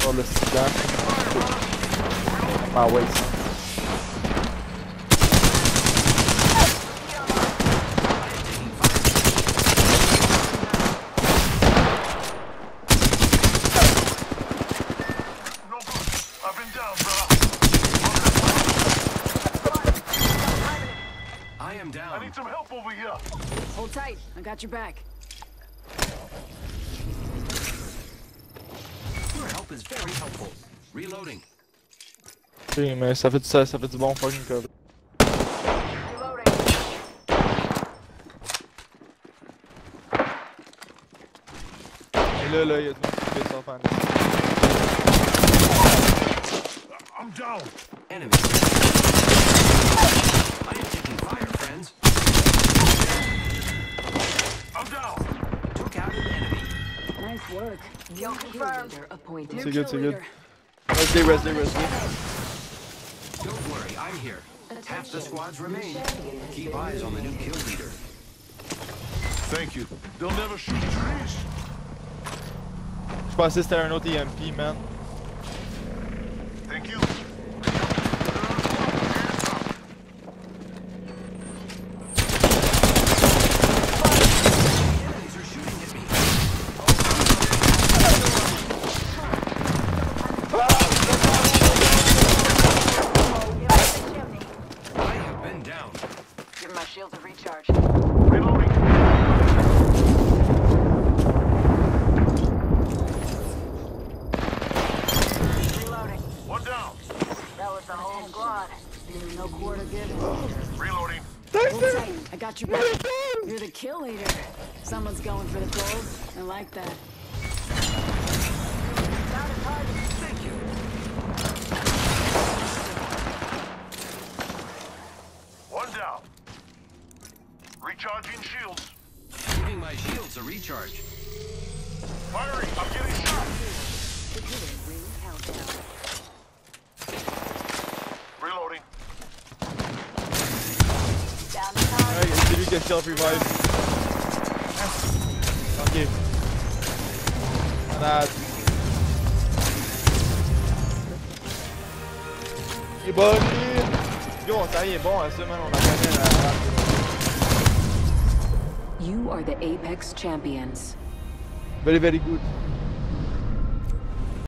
Oh, le sida. Ah ouais, ça. I need some help over here. Hold tight. I got your back. Your help is very helpful. Reloading. Oui, mais ça fait du bon fucking cover. Et là, il y a tout le monde qui fait ça en I'm down. Enemy. I am taking fire, friends. I'm down. Took out an enemy. Nice work. Kill confirmed. Appointed. C'est good, c'est good. Reste. Don't worry, I'm here. Half the squads remain. Keep eyes on the new kill leader. Thank you. They'll never shoot trees. Je pensais que c'était un autre EMP, man. Thank you. Enemies are shooting at me. I have been down. Give my shield a recharge. Reloading. Reloading. One down. That was the whole squad. No quarter given. Reloading. Hold tight. I got your back. You're the kill leader. Someone's going for the gold. I like that. Thank you. One down. Recharging shields. Giving my shields a recharge. Firing. I'm getting shot. Reloading. Down the target. Ouais, c'est lui qui a self revive. Ok. Malade. Il est bon, lui. Yo, ça y est bon à ça, man. On a gagné la. You are the Apex champions. Very, very good.